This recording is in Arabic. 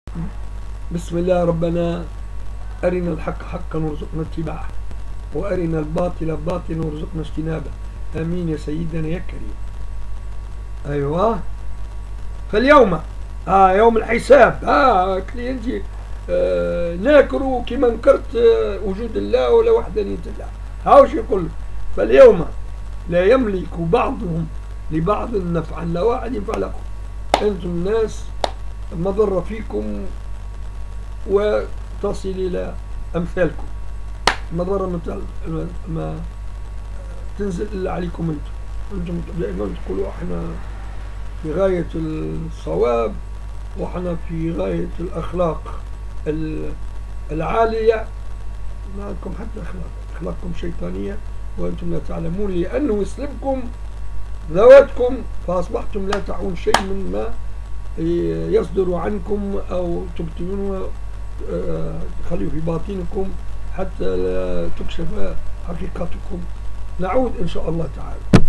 بسم الله. ربنا أرنا الحق حقا وارزقنا اتباعه، وأرنا الباطل باطلا وارزقنا اجتنابه. آمين يا سيدنا يا كريم. أيوة. فاليوم يوم الحساب. كلينتي ناكروا كما نكرت وجود الله ولا وحدانية الله. هاوش يقول فاليوم لا يملك بعضهم لبعض نفعا لا واحد ينفع لكم. أنتم الناس مضر فيكم وتصل إلى أمثالكم. مضرة ما تنزل إلا عليكم أنتم دائما تقولوا احنا في غاية الصواب وإحنا في غاية الأخلاق العالية. ما عندكم حتى أخلاقكم شيطانية وأنتم لا تعلمون، لأنه يسلبكم ذواتكم فأصبحتم لا تعون شيء مما يصدر عنكم أو تبطلون تخلوا في باطنكم حتى لا تكشف حقيقتكم. نعود إن شاء الله تعالى.